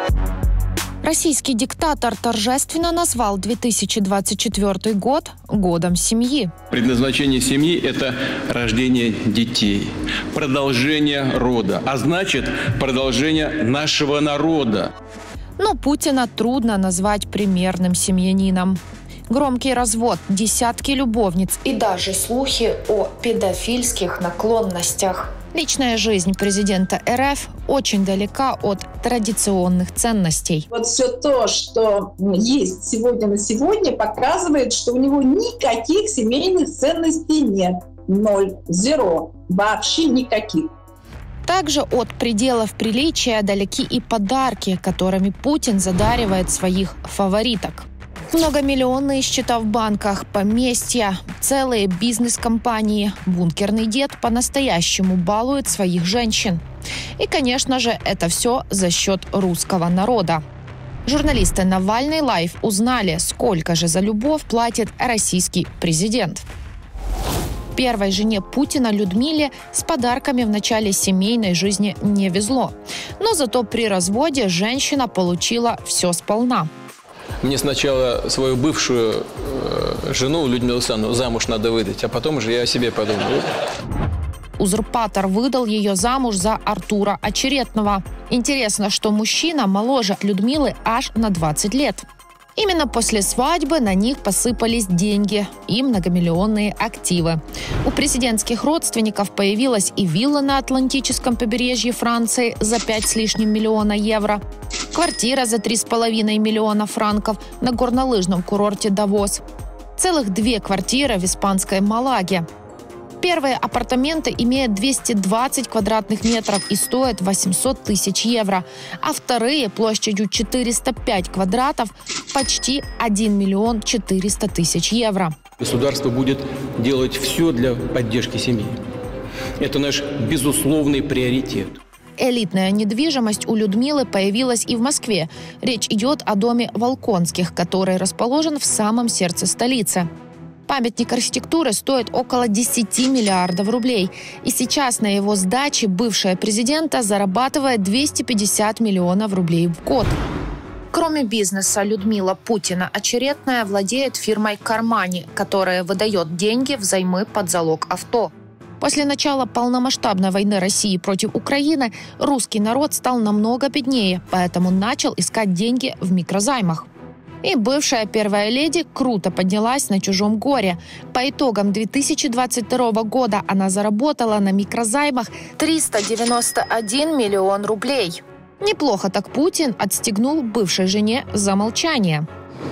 Российский диктатор торжественно назвал 2024 год годом семьи. Предназначение семьи – это рождение детей, продолжение рода, а значит, продолжение нашего народа. Но Путина трудно назвать примерным семьянином. Громкий развод, десятки любовниц и даже слухи о педофильских наклонностях. Личная жизнь президента РФ очень далека от традиционных ценностей. Вот все то, что есть сегодня на сегодня, показывает, что у него никаких семейных ценностей нет. 0, 0, вообще никаких. Также от пределов приличия далеки и подарки, которыми Путин задаривает своих фавориток. Многомиллионные счета в банках, поместья, целые бизнес-компании. Бункерный дед по-настоящему балует своих женщин. И, конечно же, это все за счет русского народа. Журналисты Навальный Лайв узнали, сколько же за любовь платит российский президент. Первой жене Путина Людмиле с подарками в начале семейной жизни не везло. Но зато при разводе женщина получила все сполна. Мне сначала свою бывшую жену Людмилу Александровну замуж надо выдать, а потом уже я о себе подумал. Узурпатор выдал ее замуж за Артура Очеретного. Интересно, что мужчина моложе Людмилы аж на 20 лет. Именно после свадьбы на них посыпались деньги и многомиллионные активы. У президентских родственников появилась и вилла на Атлантическом побережье Франции за 5 с лишним миллиона евро, квартира за 3,5 миллиона франков на горнолыжном курорте Давос, целых 2 квартиры в испанской Малаге. Первые апартаменты имеют 220 квадратных метров и стоят 800 тысяч евро, а вторые площадью 405 квадратов почти 1 миллион 400 тысяч евро. Государство будет делать все для поддержки семьи. Это наш безусловный приоритет. Элитная недвижимость у Людмилы появилась и в Москве. Речь идет о доме Волконских, который расположен в самом сердце столицы. Памятник архитектуры стоит около 10 миллиардов рублей. И сейчас на его сдаче бывшая президента зарабатывает 250 миллионов рублей в год. Кроме бизнеса, Людмила Путина Очеретная владеет фирмой «Кармани», которая выдает деньги взаймы под залог авто. После начала полномасштабной войны России против Украины русский народ стал намного беднее, поэтому начал искать деньги в микрозаймах. И бывшая первая леди круто поднялась на чужом горе. По итогам 2022 года она заработала на микрозаймах 391 миллион рублей. Неплохо так Путин отстегнул бывшей жене за молчание.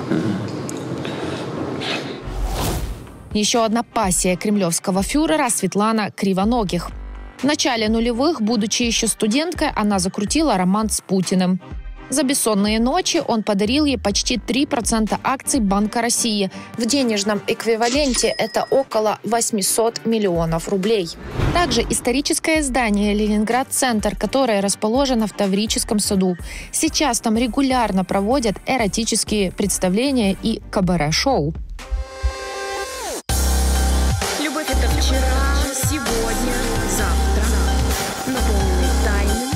Еще одна пассия кремлевского фюрера Светлана Кривоногих. В начале нулевых, будучи еще студенткой, она закрутила роман с Путиным. За бессонные ночи он подарил ей почти 3% акций Банка России. В денежном эквиваленте это около 800 миллионов рублей. Также историческое здание «Ленинград-центр», которое расположено в Таврическом саду. Сейчас там регулярно проводят эротические представления и кабаре-шоу. Любовь — это вчера, сегодня, завтра. Наполненный тайной.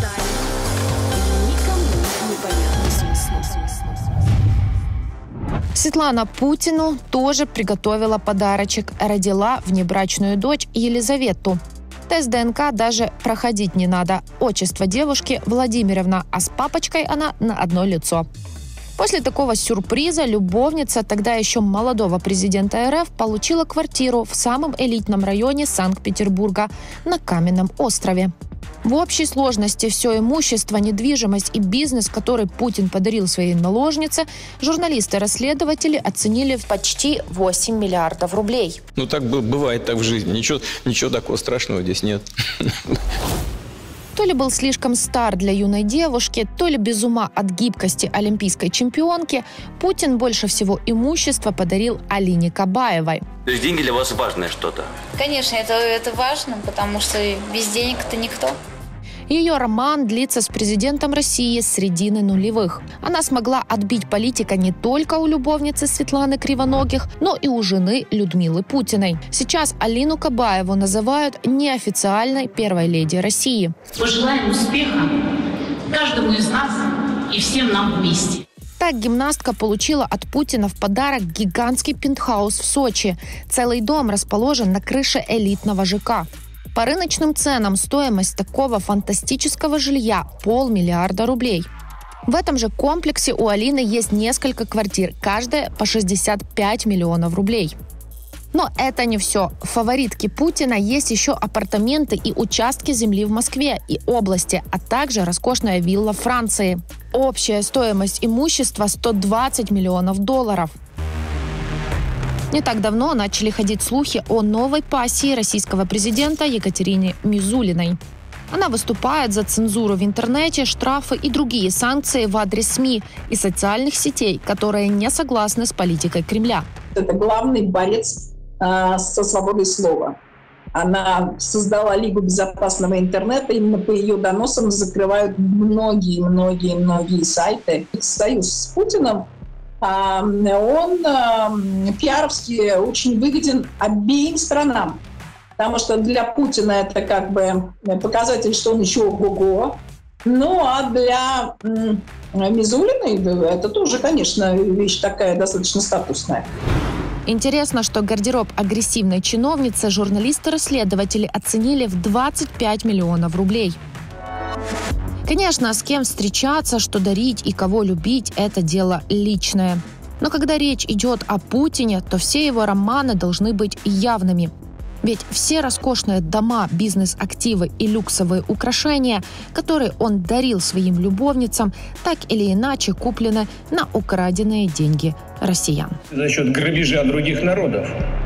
Светлана Путину тоже приготовила подарочек. Родила внебрачную дочь Елизавету. Тест ДНК даже проходить не надо. Отчество девушки Владимировна, а с папочкой она на одно лицо. После такого сюрприза любовница тогда еще молодого президента РФ получила квартиру в самом элитном районе Санкт-Петербурга на Каменном острове. В общей сложности все имущество, недвижимость и бизнес, который Путин подарил своей наложнице, журналисты-расследователи оценили в почти 8 миллиардов рублей. Ну так бывает так в жизни. Ничего такого страшного здесь нет. То ли был слишком стар для юной девушки, то ли без ума от гибкости олимпийской чемпионки, Путин больше всего имущества подарил Алине Кабаевой. То есть деньги для вас важное что-то? Конечно, это важно, потому что без денег-то никто. Ее роман длится с президентом России с середины нулевых. Она смогла отбить политика не только у любовницы Светланы Кривоногих, но и у жены Людмилы Путиной. Сейчас Алину Кабаеву называют неофициальной первой леди России. Пожелаем успеха каждому из нас и всем нам вместе. Так гимнастка получила от Путина в подарок гигантский пентхаус в Сочи. Целый дом расположен на крыше элитного ЖК. По рыночным ценам стоимость такого фантастического жилья – 500 миллиарда рублей. В этом же комплексе у Алины есть несколько квартир, каждая по 65 миллионов рублей. Но это не все. В фаворитке Путина есть еще апартаменты и участки земли в Москве и области, а также роскошная вилла в Франции. Общая стоимость имущества – 120 миллионов долларов. Не так давно начали ходить слухи о новой пассии российского президента Екатерине Мизулиной. Она выступает за цензуру в интернете, штрафы и другие санкции в адрес СМИ и социальных сетей, которые не согласны с политикой Кремля. Это главный борец со свободой слова. Она создала Лигу безопасного интернета, именно по ее доносам закрывают многие сайты. Союз с Путиным, он пиаровски очень выгоден обеим сторонам. Потому что для Путина это как бы показатель, что он еще ого-го. Ну а для Мизулиной это тоже, конечно, вещь такая достаточно статусная. Интересно, что гардероб агрессивной чиновницы журналисты-расследователи оценили в 25 миллионов рублей. Конечно, с кем встречаться, что дарить и кого любить – это дело личное. Но когда речь идет о Путине, то все его романы должны быть явными. Ведь все роскошные дома, бизнес-активы и люксовые украшения, которые он дарил своим любовницам, так или иначе куплены на украденные деньги россиян. За счет грабежа других народов